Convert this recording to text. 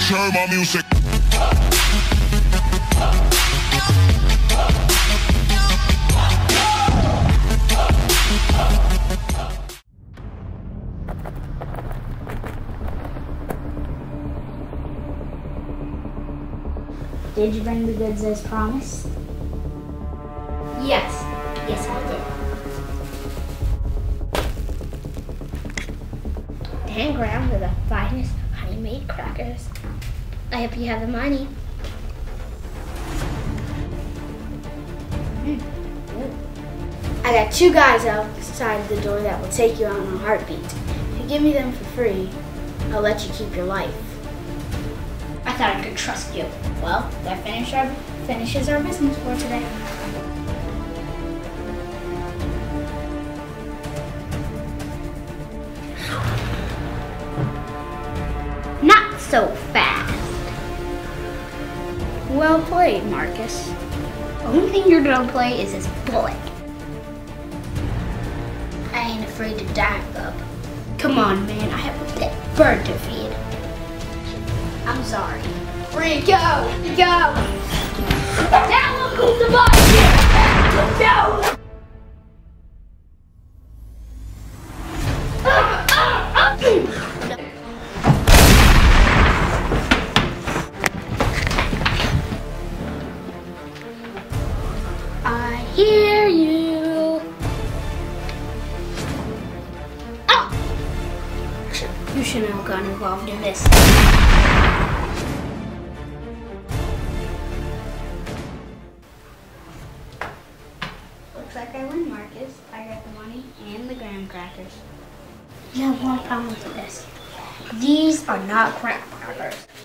share my music. Did you bring the goods as promised? Yes. Yes, I did. 10 grams of the finest honey-made crackers. I hope you have the money. I got 2 guys outside the door that will take you out in a heartbeat. If you give me them for free, I'll let you keep your life. I thought I could trust you. Well, that finishes our business for today. Not so fast. Well played, Marcus. The only thing you're gonna play is this bullet. I ain't afraid to die, bub. Come on, man, I have a pet bird to feed. I'm sorry. Free, go! Go! Now look who's the boss here! Go! I hear you. Oh! You shouldn't have gotten involved in this. Looks like I win, Marcus. I got the money and the graham crackers. You have one problem with this. These are not graham crackers.